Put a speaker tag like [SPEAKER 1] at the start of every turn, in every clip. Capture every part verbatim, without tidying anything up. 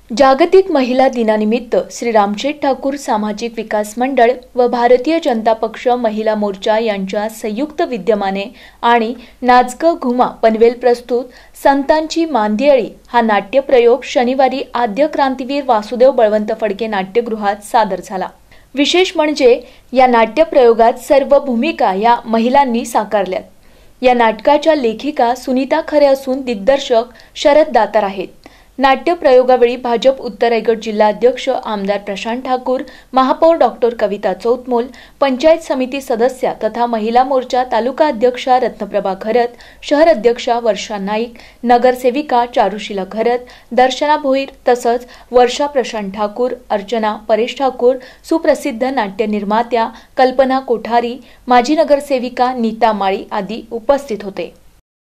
[SPEAKER 1] जागतिक महिला दिनानिमित्त श्री रामशेठ ठाकूर सामाजिक विकास मंडळ व भारतीय जनता पक्ष महिला मोर्चा यांच्या संयुक्त विद्यमाने आणि नाच ग घुमा पनवेल प्रस्तुत संतांची मांदियाळी हा नाट्यप्रयोग शनिवारी आद्य क्रांतीवीर वासुदेव बळवंत फडके नाट्यगृहात सादर झाला। विशेष म्हणजे या नाट्यप्रयोगात सर्व भूमिका या महिलांनी साकारल्यात। या नाटकाच्या लेखिका सुनीता खरे असून दिग्दर्शक शरद दातार आहेत। नाट्य प्रयोगावेळी भाजप उत्तर रायगड जिल्हाध्यक्ष आमदार प्रशांत ठाकूर, महापौर डॉक्टर कविता चौतमोल, पंचायत समिती सदस्या तथा महिला मोर्चा तालुका अध्यक्षा रत्नप्रभा घरत, शहर अध्यक्षा वर्षा नाईक, नगरसेविका चारुशीला घरत, दर्शना भोईर तसंच वर्षा प्रशांत ठाकूर, अर्चना परेश ठाकूर, सुप्रसिद्ध नाट्य निर्मात्या कल्पना कोठारी, माजी नगरसेविका नीता माळी आदी उपस्थित होते।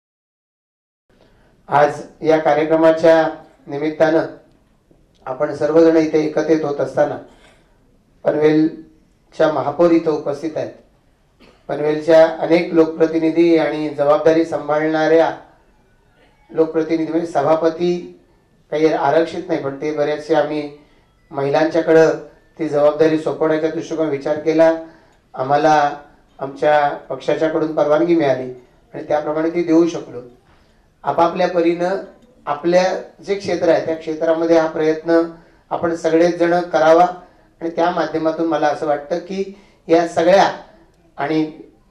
[SPEAKER 2] आज या कार्यक्रमाच्या निमित्तानं आपण सर्वजण इथे एकत्रित होत असताना पनवेलच्या महापौर इथे उपस्थित आहेत। पनवेलच्या अनेक लोकप्रतिनिधी आणि जबाबदारी सांभाळणाऱ्या लोकप्रतिनिधी म्हणजे सभापती काही आरक्षित नाही, पण ते बरेचसे आम्ही महिलांच्याकडे ती जबाबदारी सोपवण्याच्या दृष्टिकोन विचार केला। आम्हाला आमच्या पक्षाच्याकडून परवानगी मिळाली आणि त्याप्रमाणे ती देऊ शकलो। आपापल्या परीनं आपल्या जे क्षेत्र आहे त्या क्षेत्रामध्ये हा प्रयत्न आपण सगळेच जण करावा आणि त्या माध्यमातून मला असं वाटतं की या सगळ्या आणि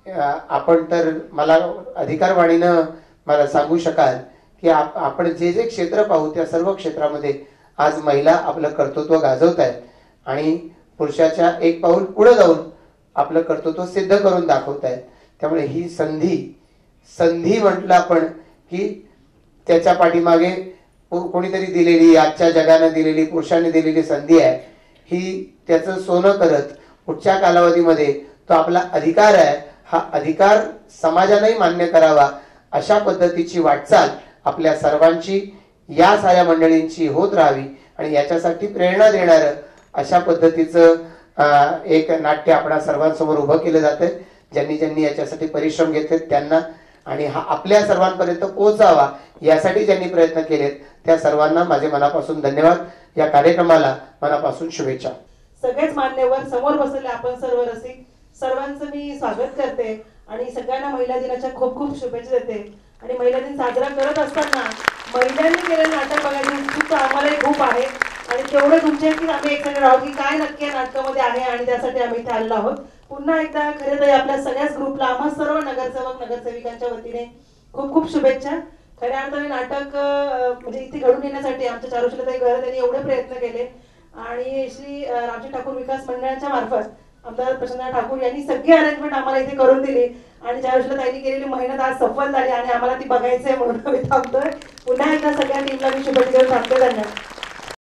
[SPEAKER 2] आपण तर मला अधिकारवाणीनं मला सांगू शकाल की आपण जे जे क्षेत्र पाहू त्या सर्व क्षेत्रामध्ये आज महिला आपलं कर्तृत्व गाजवत आहेत आणि पुरुषाच्या एक पाऊल पुढे जाऊन आपलं कर्तृत्व सिद्ध करून दाखवत आहेत। त्यामुळे ही संधी संधी म्हटलं आपण की त्याच्या पाठीमागे कोणीतरी दिलेली, आजच्या जगाने दिलेली, पुरुषांनी दिलेली संधी आहे। ही त्याचं सोनं करत पुढच्या कालावधीमध्ये तो आपला अधिकार आहे, हा अधिकार समाजानेही मान्य करावा अशा पद्धतीची वाटचाल आपल्या सर्वांची या साऱ्या मंडळींची होत राहावी आणि याच्यासाठी प्रेरणा देणारं अशा पद्धतीचं एक नाट्य आपणा सर्वांसमोर उभं केलं जातं। ज्यांनी ज्यांनी याच्यासाठी परिश्रम घेतले त्यांना आणि हा आपल्या सर्वांपर्यंत पोहोचावा यासाठी ज्यांनी प्रयत्न केलेत त्या सर्वांना माझे मनापासून धन्यवाद। या कार्यक्रमाला मनापासून शुभेच्छा।
[SPEAKER 3] सगळेच मान्यवर समोर बसलेले आपण सर्व रसिक सर्वांचं मी स्वागत करते आणि सगळ्यांना महिला दिनाच्या खूप खूप शुभेच्छा देते। आणि महिला दिन साजरा करत असताना महिलांनी केलेलं नाटक बघायची उत्सुकता आम्हालाही खूप आहे आणि तेवढं तुमचे की आम्ही एक्साइटेड आहोत की काय नक्की नाटकामध्ये आहे आणि त्यासाठी आम्ही इथे आलेलो आहोत। पुन्हा एकदा खरं तर आपल्या सगळ्याच ग्रुपला आम्हा सर्व नगरसेवक नगरसेविकांच्या वतीने खूप खूप शुभेच्छा। खऱ्या अर्थाने नाटक म्हणजे इथे घडून येण्यासाठी आमच्या चारुशीलाताई घरत यांनी एवढे प्रयत्न केले आणि श्री रामशेठ ठाकूर विकास मंडळाच्या मार्फत आमदार प्रशांत ठाकूर यांनी सगळी अरेंजमेंट आम्हाला इथे करून दिली आणि चारुशीलाताईंनी केलेली मेहनत आज सफल झाली आणि आम्हाला ती बघायचंय म्हणून आम्ही थांबतोय। पुन्हा एकदा सगळ्या टीमला मी शुभेच्छा देऊन थांबते। धन्यवाद।